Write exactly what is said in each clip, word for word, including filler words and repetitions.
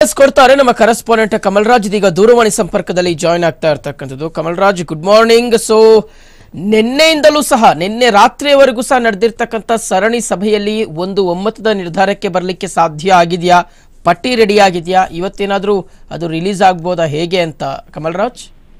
Details ಕೊಡ್ತಾರೆ ನಮ್ಮ correspondent ಕಮಲ್ರಾಜ್. ಇದೀಗ ದೂರವಾಣಿ ಸಂಪರ್ಕದಲ್ಲಿ ಜಾಯಿನ್ ಆಗ್ತಾ ಇರ್ತಕ್ಕಂಥದ್ದು. Kamalraj, good morning. ಸೊ ನಿನ್ನೆಯಿಂದಲೂ ಸಹ ನಿನ್ನೆ ರಾತ್ರಿಯವರೆಗೂ ಸಹ ನಡೆದಿರ್ತಕ್ಕಂಥ ಸರಣಿ ಸಭೆಯಲ್ಲಿ ಒಂದು ಒಮ್ಮತದ ನಿರ್ಧಾರಕ್ಕೆ ಬರಲಿಕ್ಕೆ ಸಾಧ್ಯ ಆಗಿದೆಯಾ? ಪಟ್ಟಿ ರೆಡಿ ಆಗಿದೆಯಾ? ಇವತ್ತೇನಾದ್ರೂ ಅದು ರಿಲೀಸ್ ಆಗ್ಬೋದಾ, ಹೇಗೆ ಅಂತ ಕಮಲ್ರಾಜ್?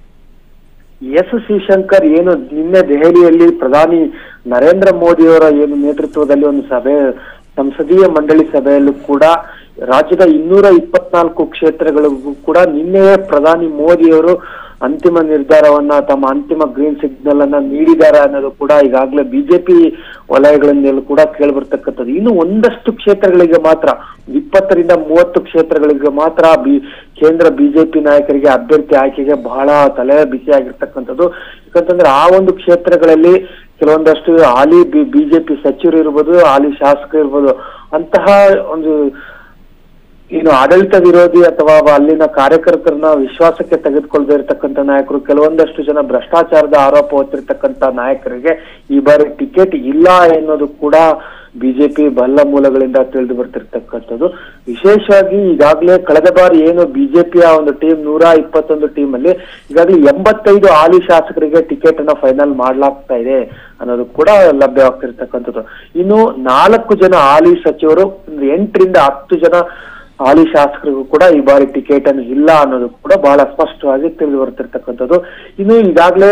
ಎಸ್ ಶಿವಶಂಕರ್, ಏನು ನಿನ್ನೆ ದೆಹಲಿಯಲ್ಲಿ ಪ್ರಧಾನಿ ನರೇಂದ್ರ ಮೋದಿ ಅವರ ಏನು ನೇತೃತ್ವದಲ್ಲಿ ಒಂದು ಸಭೆ, ಸಂಸದೀಯ ಮಂಡಳಿ ಸಭೆಯಲ್ಲೂ ಕೂಡ ರಾಜ್ಯದ ಇನ್ನೂರ ಇಪ್ಪತ್ನಾಲ್ಕು ಕ್ಷೇತ್ರಗಳಿಗೂ ಕೂಡ ನಿನ್ನೆಯೇ ಪ್ರಧಾನಿ ಮೋದಿ ಅವರು ಅಂತಿಮ ನಿರ್ಧಾರವನ್ನ, ತಮ್ಮ ಅಂತಿಮ ಗ್ರೀನ್ ಸಿಗ್ನಲ್ ಅನ್ನ ನೀಡಿದ್ದಾರೆ ಅನ್ನೋದು ಕೂಡ ಈಗಾಗಲೇ ಬಿಜೆಪಿ ವಲಯಗಳಿಂದಲೂ ಕೂಡ ಕೇಳಿಬರ್ತಕ್ಕಂಥದ್ದು. ಇನ್ನು ಒಂದಷ್ಟು ಕ್ಷೇತ್ರಗಳಿಗೆ ಮಾತ್ರ, ಇಪ್ಪತ್ತರಿಂದ ಮೂವತ್ತು ಕ್ಷೇತ್ರಗಳಿಗೆ ಮಾತ್ರ ಬಿ ಕೇಂದ್ರ ಬಿಜೆಪಿ ನಾಯಕರಿಗೆ ಅಭ್ಯರ್ಥಿ ಆಯ್ಕೆಗೆ ಬಹಳ ತಲೆ ಬಿಸಿ ಆಗಿರ್ತಕ್ಕಂಥದ್ದು. ಯಾಕಂತಂದ್ರೆ ಆ ಒಂದು ಕ್ಷೇತ್ರಗಳಲ್ಲಿ ಕೆಲವೊಂದಷ್ಟು ಹಾಲಿ ಬಿ ಬಿಜೆಪಿ ಸಚಿವರು ಇರ್ಬೋದು, ಹಾಲಿ ಶಾಸಕರು ಇರ್ಬೋದು, ಅಂತಹ ಒಂದು ಏನು ಆಡಳಿತ ವಿರೋಧಿ ಅಥವಾ ಅಲ್ಲಿನ ಕಾರ್ಯಕರ್ತರನ್ನ ವಿಶ್ವಾಸಕ್ಕೆ ತೆಗೆದುಕೊಳ್ಳದೆ ಇರತಕ್ಕಂಥ ನಾಯಕರು, ಕೆಲವೊಂದಷ್ಟು ಜನ ಭ್ರಷ್ಟಾಚಾರದ ಆರೋಪ ಹೊತ್ತಿರ್ತಕ್ಕಂಥ ನಾಯಕರಿಗೆ ಈ ಬಾರಿ ಟಿಕೆಟ್ ಇಲ್ಲ ಎನ್ನುವುದು ಕೂಡ ಬಿಜೆಪಿ ಬಲ್ಲ ಮೂಲಗಳಿಂದ ತಿಳಿದು ಬರ್ತಿರ್ತಕ್ಕಂಥದ್ದು. ವಿಶೇಷವಾಗಿ ಈಗಾಗಲೇ ಕಳೆದ ಬಾರಿ ಏನು ಬಿಜೆಪಿಯ ಒಂದು ಟೀಮ್ ನೂರ ಇಪ್ಪತ್ತೊಂದು ಟೀಮ್ ಅಲ್ಲಿ ಈಗಾಗಲೇ ಎಂಬತ್ತೈದು ಹಾಲಿ ಶಾಸಕರಿಗೆ ಟಿಕೆಟ್ ಅನ್ನ ಫೈನಲ್ ಮಾಡ್ಲಾಗ್ತಾ ಇದೆ ಅನ್ನೋದು ಕೂಡ ಲಭ್ಯವಾಗ್ತಿರ್ತಕ್ಕಂಥದ್ದು. ಇನ್ನು ನಾಲ್ಕು ಜನ ಹಾಲಿ ಸಚಿವರು, ಎಂಟರಿಂದ ಹತ್ತು ಜನ ಹಾಲಿ ಶಾಸಕರಿಗೂ ಕೂಡ ಈ ಬಾರಿ ಟಿಕೆಟ್ ಅನ್ನು ಇಲ್ಲ ಅನ್ನೋದು ಕೂಡ ಬಹಳ ಸ್ಪಷ್ಟವಾಗಿ ತಿಳಿದು ಬರ್ತಿರ್ತಕ್ಕಂಥದ್ದು. ಇನ್ನು ಈಗಾಗಲೇ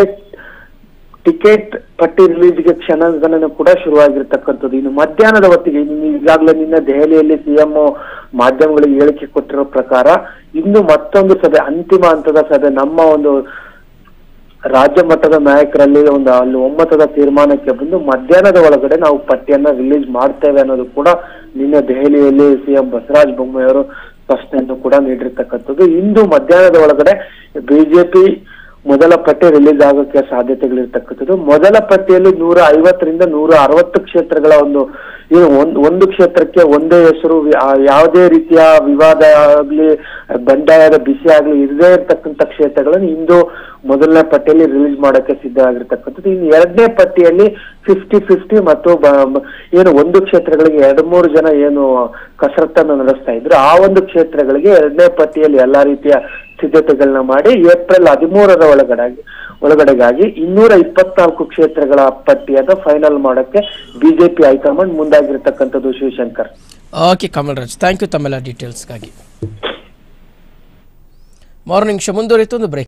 ಟಿಕೆಟ್ ಪಟ್ಟಿ ರಿಲೀಸ್ಗೆ ಕ್ಷಣಗಣನೆ ಕೂಡ ಶುರುವಾಗಿರ್ತಕ್ಕಂಥದ್ದು. ಇನ್ನು ಮಧ್ಯಾಹ್ನದ ಹೊತ್ತಿಗೆ, ಈಗಾಗಲೇ ನಿನ್ನೆ ದೆಹಲಿಯಲ್ಲಿ ಸಿಎಂ ಮಾಧ್ಯಮಗಳಿಗೆ ಹೇಳಿಕೆ ಕೊಟ್ಟಿರೋ ಪ್ರಕಾರ ಇನ್ನು ಮತ್ತೊಂದು ಸಭೆ, ಅಂತಿಮ ಹಂತದ ಸಭೆ, ನಮ್ಮ ಒಂದು ರಾಜ್ಯ ಮಟ್ಟದ ನಾಯಕರಲ್ಲಿ ಒಂದು ಅಲ್ಲಿ ಒಮ್ಮತದ ತೀರ್ಮಾನಕ್ಕೆ ಬಂದು ಮಧ್ಯಾಹ್ನದ ಒಳಗಡೆ ನಾವು ಪಟ್ಟಿಯನ್ನ ರಿಲೀಸ್ ಮಾಡ್ತೇವೆ ಅನ್ನೋದು ಕೂಡ ನಿನ್ನೆ ದೆಹಲಿಯಲ್ಲಿ ಸಿಎಂ ಬಸವರಾಜ ಬೊಮ್ಮಾಯಿ ಅವರು ಸ್ಪಷ್ಟನೆಯನ್ನು ಕೂಡ ನೀಡಿರ್ತಕ್ಕಂಥದ್ದು. ಇಂದು ಮಧ್ಯಾಹ್ನದ ಒಳಗಡೆ ಬಿಜೆಪಿ ಮೊದಲ ಪಟ್ಟಿ ರಿಲೀಸ್ ಆಗೋಕ್ಕೆ ಸಾಧ್ಯತೆಗಳಿರ್ತಕ್ಕಂಥದ್ದು. ಮೊದಲ ಪಟ್ಟಿಯಲ್ಲಿ ನೂರ ಐವತ್ತರಿಂದ ನೂರ ಅರವತ್ತು ಕ್ಷೇತ್ರಗಳ ಒಂದು ಏನು ಒಂದ್ ಒಂದು ಕ್ಷೇತ್ರಕ್ಕೆ ಒಂದೇ ಹೆಸರು, ಯಾವುದೇ ರೀತಿಯ ವಿವಾದ ಆಗ್ಲಿ ಬಂಡಾಯದ ಬಿಸಿ ಆಗ್ಲಿ ಇರದೇ ಇರ್ತಕ್ಕಂಥ ಕ್ಷೇತ್ರಗಳನ್ನು ಇಂದು ಮೊದಲನೇ ಪಟ್ಟಿಯಲ್ಲಿ ರಿಲೀಸ್ ಮಾಡೋಕೆ ಸಿದ್ಧ ಆಗಿರ್ತಕ್ಕಂಥದ್ದು. ಇನ್ನು ಎರಡನೇ ಪಟ್ಟಿಯಲ್ಲಿ ಫಿಫ್ಟಿ ಫಿಫ್ಟಿ ಮತ್ತು ಏನು ಒಂದು ಕ್ಷೇತ್ರಗಳಿಗೆ ಎರಡು ಮೂರು ಜನ ಏನು ಕಸರತ್ತನ್ನು ನಡೆಸ್ತಾ ಇದ್ರು, ಆ ಒಂದು ಕ್ಷೇತ್ರಗಳಿಗೆ ಎರಡನೇ ಪಟ್ಟಿಯಲ್ಲಿ ಎಲ್ಲಾ ರೀತಿಯ ಸಿದ್ಧತೆಗಳನ್ನ ಮಾಡಿ ಏಪ್ರಿಲ್ ಹದಿಮೂರರ ಒಳಗಡೆ ಒಳಗಡೆಗಾಗಿ ಇನ್ನೂರ ಇಪ್ಪತ್ನಾಲ್ಕು ಕ್ಷೇತ್ರಗಳ ಪಟ್ಟಿಯನ್ನು ಫೈನಲ್ ಮಾಡೋಕೆ ಬಿಜೆಪಿ ಹೈಕಮಾಂಡ್ ಮುಂದಾಗಿರ್ತಕ್ಕಂಥದ್ದು. Shivashankar, okay Kamalraj, thank you ತಮ್ಮೆಲ್ಲ ಡೀಟೇಲ್ಸ್ಗಾಗಿ. ಮಾರ್ನಿಂಗ್ ಶೋ ಮುಂದುವರಿತು ಒಂದು ಬ್ರೇಕ್.